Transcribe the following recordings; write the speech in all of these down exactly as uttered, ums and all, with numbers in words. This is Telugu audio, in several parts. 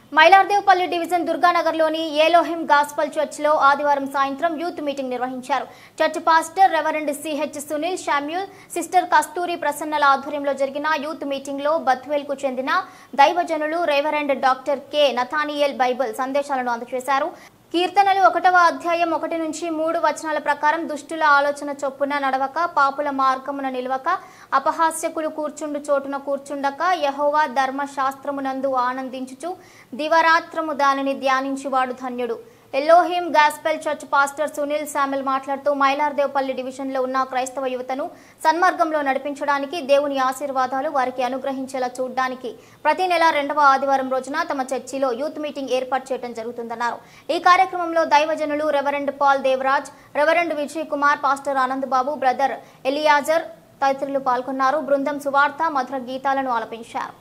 మైలార్దేవ్పల్లి డివిజన్ దుర్గానగర్లోని ఏలోహిం గాస్పల్ చర్చ్లో ఆదివారం సాయంత్రం యూత్ మీటింగ్ నిర్వహించారు. Church pastor reverend CH Sunil Samuel, sister Kasturi ప్రసన్నల ఆధ్వర్యంలో జరిగిన యూత్ మీటింగ్లో బత్వేల్కు చెందిన దైవజనులు reverend doctor K Nathaniel Bible సందేశాలను అందజేశారు. కీర్తనలు ఒకటవ అధ్యాయం ఒకటి నుంచి మూడు వచనాల ప్రకారం దుష్టుల ఆలోచన చొప్పున నడవక, పాపుల మార్గమున నిలవక, అపహాస్యకులు కూర్చుండు చోటున కూర్చుండక, యెహోవా ధర్మశాస్త్రమునందు ఆనందించుచు దివారాత్రము దానిని ధ్యానించువాడు ధన్యుడు. Elohim gospel church pastor Sunil Samuel మాట్లాడుతూ మైలార్దేవ్పల్లి డివిజన్లో ఉన్న క్రైస్తవ యువతను సన్మార్గంలో నడిపించడానికి, దేవుని ఆశీర్వాదాలు వారికి అనుగ్రహించేలా చూడడానికి ప్రతి నెల రెండవ ఆదివారం రోజున తమ చర్చిలో యూత్ మీటింగ్ ఏర్పాటు చేయడం జరుగుతుందన్నారు. ఈ కార్యక్రమంలో దైవజనులు reverend Paul Devaraj, reverend Vijay Kumar, pastor Anandababu, brother Eleazar తదితరులు పాల్గొన్నారు. బృందం సువార్త, మధుర గీతాలను ఆలపించారు.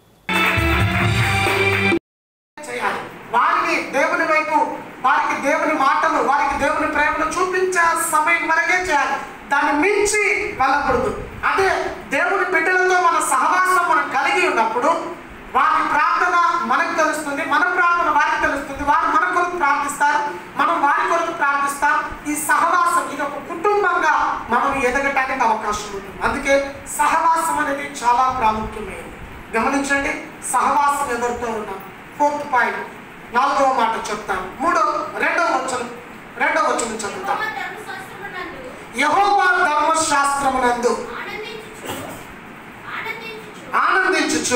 వారికి దేవుని వైపు, వారికి దేవుని మాటలు, వారికి దేవుని ప్రేమను చూపించే సమయం వరకే చేయాలి. దాన్ని మించి వెళ్ళకూడదు. అదే దేవుని బిడ్డలతో మన సహవాసం మనం కలిగి ఉన్నప్పుడు వారి ప్రార్థన మనకు తెలుస్తుంది, మన ప్రార్థన వారికి తెలుస్తుంది, వారు మన కొరకు ప్రార్థిస్తారు, మనం వారి కొరకు ప్రార్థిస్తాం. ఈ సహవాసం ఇది ఒక కుటుంబంగా మనం ఎదగటానికి అవకాశం ఉంటుంది. అందుకే సహవాసం అనేది చాలా ప్రాముఖ్యమైనది. గమనించండి, సహవాసం ఎవరితో ఉన్నాం. ఫోర్త్ పాయింట్, నాలుగవ మాట చెప్తాను. మూడో రెండవ వచనం రెండవ వచనం చదువుతాను. యెహోవా ధర్మశాస్త్రమునందు ఆనందించుచు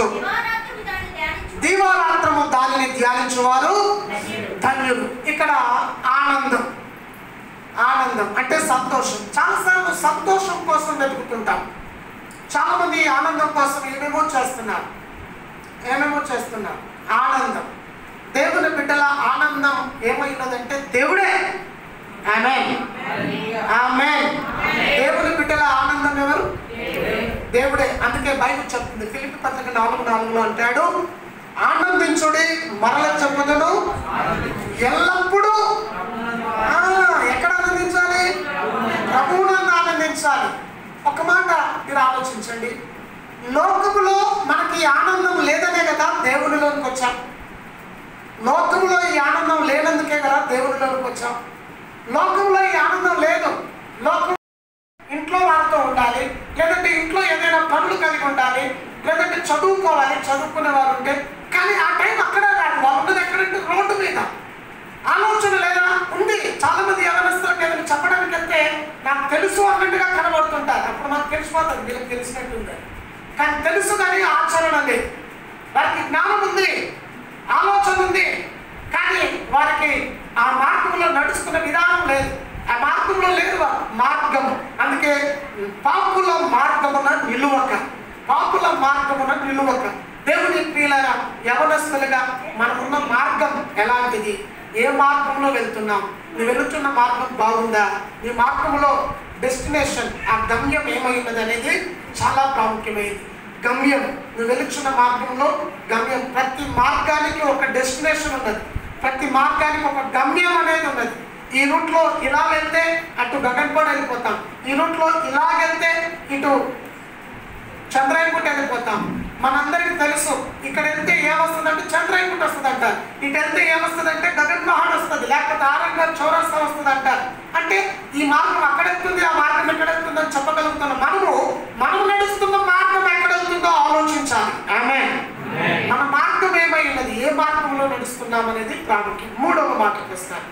దివారాత్రము దానిని ధ్యానించువారు ధన్యులు. ఇక్కడ ఆనందం, ఆనందం అంటే సంతోషం. చాలాసార్లు సంతోషం కోసం వెతుకుతుంటాం. చాలా మంది ఆనందం కోసం ఏమేమో చేస్తున్నారు ఏమేమో చేస్తున్నారు ఆనందం, దేవుని బిడ్డల ఆనందం ఏమైనదంటే దేవుడే. ఆమేన్, ఆమేన్. దేవుని బిడ్డల ఆనందం ఎవరు? దేవుడే. అందుకే బైబిల్ చెప్తుంది, ఫిలిప్పీ పత్రిక నాలుగు నాలుగులో అంటాడు, ఆనందించుడి మరల చెప్పుదును ఎల్లప్పుడూ. ఎక్కడ ఆనందించాలి? ప్రభువునందు ఆనందించాలి. ఒక మాట మీరు ఆలోచించండి, లోకములో మనకి ఆనందం లేదనే కదా దేవునిలోనికి వచ్చాం. లోకంలో ఈ ఆనందం లేనందుకే కదా దేవునిలోనికి వచ్చాం. లోకంలో ఈ ఆనందం లేదు. లోకం ఇంట్లో వారితో ఉండాలి, లేదంటే ఇంట్లో ఏదైనా పనులు కలిగి ఉండాలి, లేదంటే చదువుకోవాలి, చదువుకునే వారు ఉంటే. కానీ ఆ టైం అక్కడే కాదు, వాళ్ళు ఉన్నది ఎక్కడంటే రోడ్డు మీద. ఆలోచన లేదా? ఉంది. చాలా మంది ఎవరిస్తుంటే ఏమైనా చెప్పడానికి వెళ్తే నాకు తెలుసు అన్నట్టుగా కనబడుతుంటారు. అప్పుడు మాకు తెలిసిపోతుంది, వీళ్ళకి తెలిసినట్టుంది. కానీ తెలుసు కానీ ఆచరణ లేదు. వారికి జ్ఞానం ఉంది, ఆలోచన ఉంది, కానీ వారికి ఆ మార్గంలో నడుస్తున్న విధానం లేదు. ఆ మార్గంలో లేదు మార్గం. అందుకే పాపుల మార్గమున నిలువక, పాపుల మార్గమున నిలువక. దేవుని ప్రియులారా, యవనస్తులుగా మనకున్న మార్గం ఎలాంటిది? ఏ మార్గంలో వెళ్తున్నాం? నువ్వు వెళుతున్న మార్గం బాగుందా? నీ మార్గంలో డెస్టినేషన్, ఆ గమ్యం ఏమైనది అనేది చాలా ప్రాముఖ్యమైనది. గమ్యం, నువ్వు వెళుచున్న మార్గంలో గమ్యం. ప్రతి మార్గానికి ఒక డెస్టినేషన్ ఉన్నది, ప్రతి మార్గానికి ఒక గమ్యం అనేది ఉన్నది. ఈ రూట్లో ఇలా వెళ్తే అటు గగన్పూట వెళ్ళిపోతాం, ఈ రూట్లో ఇలాగెళ్తే ఇటు చంద్రాయకుట వెళ్ళిపోతాం. మనందరికీ తెలుసు, ఇక్కడ వెళ్తే ఏమొస్తుందంటే చంద్రాయకుట వస్తుంది అంటారు, ఇటు వెళ్తే ఏమొస్తుందంటే గగన్ పహాడ్ వస్తుంది, లేకపోతే ఆరంగా చౌరస్తా వస్తుంది అంటారు. అంటే ఈ మార్గం అక్కడ వెళ్తుంది, ఆ మార్గం ఎక్కడ వెళ్తుంది అని చెప్పగలుగుతున్నాం. మనము మనం నడుస్తున్న మార్గం ఎక్కడ వెళ్తుందో ఆలోచించాలి. ఆమేన్. మన మార్గం ఏమై ఉన్నది, ఏ మార్గంలో నడుస్తున్నాం అనేది ప్రాముఖ్యం. మూడవ మాటకు వస్తాను,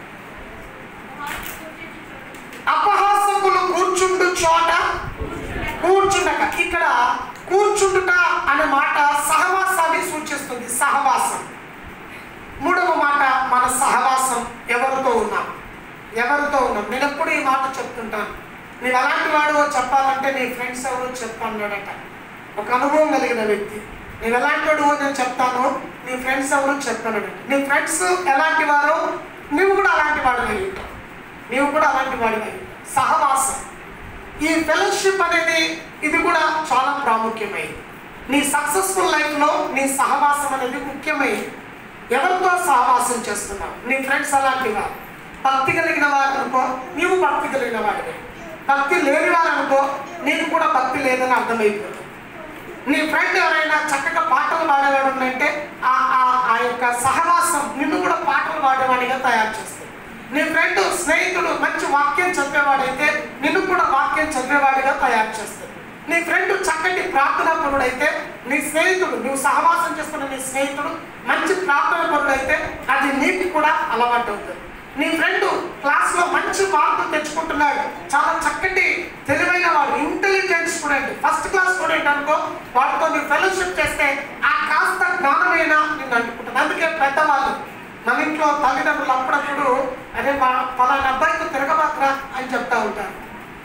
అపహాసకులు కూర్చుండు చోట కూర్చుండక. ఇక్కడ కూర్చుండుట అనే మాట సహవాసాన్ని సూచిస్తుంది. సహవాసం. మూడవ మాట, మన సహవాసం ఎవరితో ఉన్నాం, ఎవరితో ఉన్నాం. నేను ఎప్పుడు ఈ మాట చెప్తుంటాను, నేను అలాంటి వాడు చెప్పాలంటే నీ ఫ్రెండ్స్ ఎవరు చెప్పన్నాడట. ఒక అనుభవం కలిగిన వ్యక్తి, నేను ఎలాంటి వాడు నేను చెప్తాను, నీ ఫ్రెండ్స్ ఎవరు చెప్పానట. నీ ఫ్రెండ్స్ ఎలాంటి వారు, నువ్వు కూడా అలాంటి వాడు అయి ఉంటావు, నీవు కూడా అలాంటి వాడు అయి ఉంటావు. సహవాసం, ఈ ఫెలోషిప్ అనేది ఇది కూడా చాలా ప్రాముఖ్యమైనది. నీ సక్సెస్ఫుల్ లైఫ్లో నీ సహవాసం అనేది ముఖ్యమైనది. ఎవరితో సహవాసం చేస్తున్నావు? నీ ఫ్రెండ్స్ అలాంటి వారు. భక్తి కలిగిన వారు అనుకో, నీవు భక్తి కలిగిన వాడివే. భక్తి లేని వారు అనుకో, నీకు కూడా భక్తి లేదని అర్థమైపోతుంది. నీ ఫ్రెండ్ ఎవరైనా చక్కగా పాటలు పాడేవాడు ఉందంటే ఆ ఆ యొక్క సహవాసం నిన్ను కూడా పాటలు పాడేవాడిగా తయారు చేస్తుంది. నీ ఫ్రెండ్ స్నేహితుడు మంచి వాక్యం చెప్పేవాడైతే నిన్ను కూడా వాక్యం చెప్పేవాడిగా తయారు చేస్తుంది. నీ ఫ్రెండ్ చక్కటి ప్రార్థనా పరుడైతే నీ స్నేహితుడు, నువ్వు సహవాసం చేసుకున్న నీ స్నేహితుడు మంచి ప్రార్థనా పరుడైతే అది నీకు కూడా అలవాటు అవుతుంది. నీ ఫ్రెండ్ క్లాస్లో మంచి మార్కులు తెచ్చుకుంటున్నాడు, చాలా చక్కటి తెలివైన వాడు, intelligent student, first class student అనుకో, వాడితో నీ ఫెలోషిప్ చేస్తే ఆ కాస్త జ్ఞానమైనా నిన్ను అంటుకుంటుంది. అందుకే పెద్దవాళ్ళు మన ఇంట్లో తల్లిదండ్రులు అప్పుడప్పుడు అదే పలానా అబ్బాయితో తిరగబాత్రా అని చెప్తా ఉంటారు.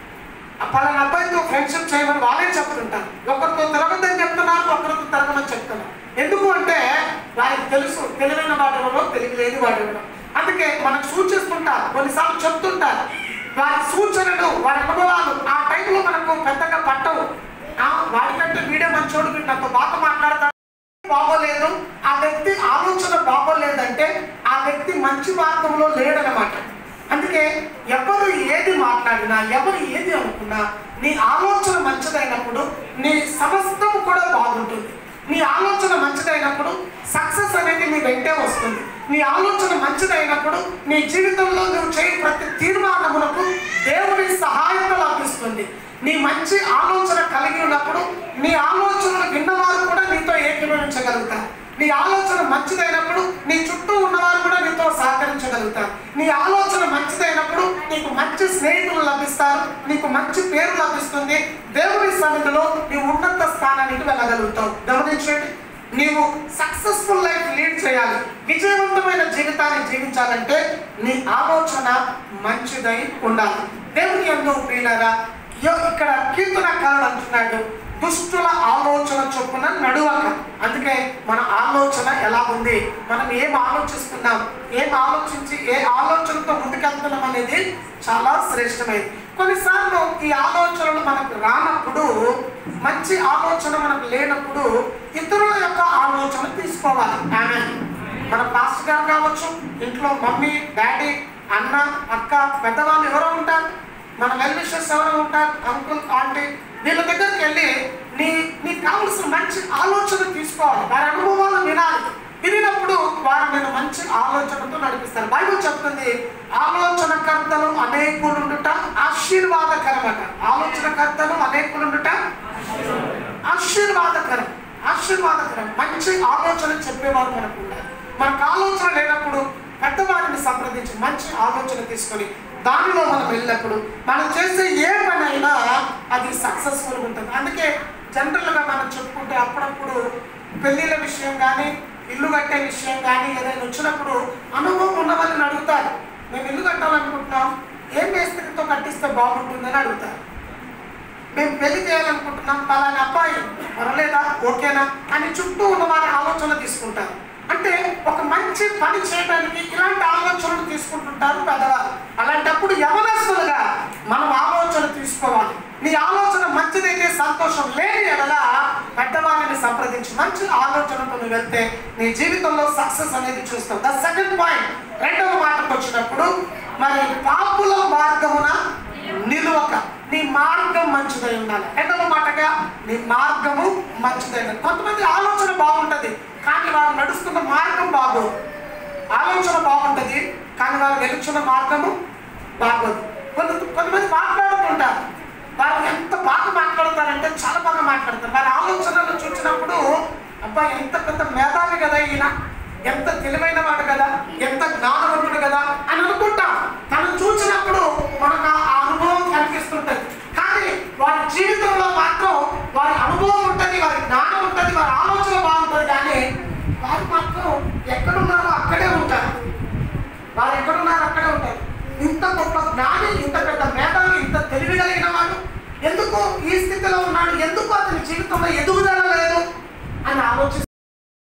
ఆ పలానా అబ్బాయితో ఫ్రెండ్షిప్ చేయమని వాళ్ళే చెప్తుంటారు. ఒకరితో తిరగద్దని చెప్తున్నారు, ఒకరితో తిరగమని చెప్తున్నారు. ఎందుకు అంటే వారికి తెలుసు తెలివైన వాడెవరో తెలియలేని వాడెవరో. అందుకే మనకు సూచిస్తుంటారు, కొన్నిసార్లు చెప్తుంటారు. వారి సూచనలు, వారి అనుభవాలు ఆ టైంలో మనకు పెద్దగా పట్టవు. వాడికంటే వీడే మంచోడు, వీడు నాతో బాగా మాట్లాడతాడు, బాగోలేదు, ఆ వ్యక్తి ఆలోచన బాగోలేదంటే ఆ వ్యక్తి మంచి మార్గంలో లేడనమాట. అందుకే ఎవరు ఏది మాట్లాడినా, ఎవరు ఏది అనుకున్నా, నీ ఆలోచన మంచిదైనప్పుడు నీ సమస్తం కూడా బాగుంటుంది. నీ ఆలోచన మంచిదైనప్పుడు సక్సెస్ అనేది నీ వెంటే వస్తుంది. నీ ఆలోచన మంచిదైనప్పుడు నీ జీవితంలో నువ్వు చేయ ప్రతి తీర్మానములకు దేవుని సహాయం లభిస్తుంది. నీ మంచి ఆలోచన కలిగి ఉన్నప్పుడు నీ ఆలోచనలు విన్నవారు కూడా నీతో ఏకీభవించగలుగుతారు. నీ ఆలోచన మంచిదైనప్పుడు నీ చుట్టూ ఉన్నవారు కూడా నీతో సహకరించగలుగుతారు. నీ ఆలోచన మంచిదైనప్పుడు నీకు మంచి స్నేహితులు లభిస్తారు, నీకు మంచి పేరు లభిస్తుంది. దేవుని సన్నిధిలో నీ ఉన్నత స్థానానికి వెళ్ళగలుగుతావు. గమనించండి, నీవు సక్సెస్ఫుల్ లైఫ్ లీడ్ చేయాలి, విజయవంతమైన జీవితాన్ని జీవించాలంటే నీ ఆలోచన మంచిదై ఉండాలి. దేవుని యందు ప్రియులారా, ఇక్కడ కీర్తనకారుడు అంటున్నాడు, దుష్టుల ఆలోచన చొప్పున నడువక. అందుకే మన ఆలోచన ఎలా ఉంది, మనం ఏం ఆలోచిస్తున్నాం, ఏం ఆలోచించి ఏ ఆలోచనతో ముందుకెళ్తున్నాం అనేది చాలా శ్రేష్టమైనది. కొన్నిసార్లు ఈ ఆలోచనలు మనకు రానప్పుడు, మంచి ఆలోచన మనకు లేనప్పుడు ఇతరుల యొక్క ఆలోచన తీసుకోవాలి. ఆమె మన పాస్టర్ గారు కావచ్చు, ఇంట్లో మమ్మీ డాడీ అన్న అక్క పెద్దవాళ్ళు ఎవరో ఉంటారు, మన వెల్ విషర్స్ ఎవరో ఉంటారు, అంకుల్ ఆంటీ, వీళ్ళ దగ్గరికి వెళ్ళి నీ నీకు కావలసిన మంచి ఆలోచన తీసుకోవాలి. వారి అనుభవాలు వినాలి. వినినప్పుడు వారు నేను మంచి ఆలోచనతో నడిపిస్తారు. బైబిల్ చెప్తుంది, ఆలోచనకర్తలు అనేకులుండుట ఆశీర్వాదకరమట. ఆలోచనకర్తలు అనేకులుండుట ఆశీర్వాదకరం, ఆశీర్వాదకరం. మంచి ఆలోచన చెప్పేవారు మనకు ఉండాలి. మనకు ఆలోచన లేనప్పుడు పెద్దవారిని సంప్రదించి మంచి ఆలోచన తీసుకొని దానిలో మనం వెళ్ళినప్పుడు మనం చేసే ఏ పని అయినా అది సక్సెస్ఫుల్గా ఉంటుంది. అందుకే జనరల్గా మనం చెప్పుకుంటే అప్పుడప్పుడు పెళ్ళిళ్ళ విషయం కానీ, ఇల్లు కట్టే విషయం కానీ ఏదైనా వచ్చినప్పుడు అనుభవం ఉన్న వాళ్ళని అడుగుతారు, మేము ఇల్లు కట్టాలనుకుంటున్నాం, ఏ మేస్త్రితో కట్టిస్తే బాగుంటుందని అడుగుతారు. మేము పెళ్లి చేయాలనుకుంటున్నాం, పలానా అబ్బాయి పర్లేదా, ఓకేనా అని చుట్టూ ఉన్న వారి ఆలోచన తీసుకుంటారు. అంటే ఒక మంచి పని చేయడానికి ఇలాంటి ఆలోచనలు తీసుకుంటుంటారు పెద్దవారు. అలాంటప్పుడు యవనస్తులుగా మనం ఆలోచన తీసుకోవాలి. నీ ఆలోచన మంచిదైతే సంతోషం, లేని ఎడల పెద్దవారిని సంప్రదించి మంచి ఆలోచనతో నువ్వు వెళ్తే నీ జీవితంలో సక్సెస్ అనేది చూస్తావు. ద సెకండ్ పాయింట్, రెండవ మాటకు వచ్చినప్పుడు, మరి పాపుల మార్గమున నిలువక, నీ మార్గం మంచిదై ఉండాలి. రెండవ మాటగా నీ మార్గము మంచిదై ఉండాలి. కొంతమంది ఆలోచన బాగుంటుంది కానీ వారు నడుస్తున్న మార్గం బాగోదు. ఆలోచన బాగుంటుంది కానీ వారు వెలుచున్న మార్గము బాగోదు. కొంత కొంతమంది మాట్లాడుతుంటారు, వారు ఎంత బాగా మాట్లాడతారంటే చాలా బాగా మాట్లాడతారు. వారి ఆలోచనలు చూసినప్పుడు అబ్బా ఎంత పెద్ద మేధావి కదా ఈయన, ఎంత తెలివైన వాడు కదా, ఎంత జ్ఞానవంతుడు కదా అని అనుకుంటాం. తను చూసినప్పుడు మనకు ఆ అనుభవం కనిపిస్తుంటుంది. కానీ వారి జీవితంలో మాత్రం వారి అనుభవం ఉంటుంది, వారి జ్ఞానం ఉంటుంది, వారి ఆలోచన బాగుంటుంది. కానీ వారు మాత్రం ఎక్కడున్నారో అక్కడే ఉంటారు. వారు ఎక్కడున్నారో అక్కడే ఉంటారు. ఇంత గొప్ప జ్ఞాని, ఇంత పెద్ద మేధావి, ఇంత తెలివి కలిగిన వాడు ఎందుకు ఈ స్థితిలో ఉన్నాడు, ఎందుకు అతని జీవితంలో ఎదుగుదల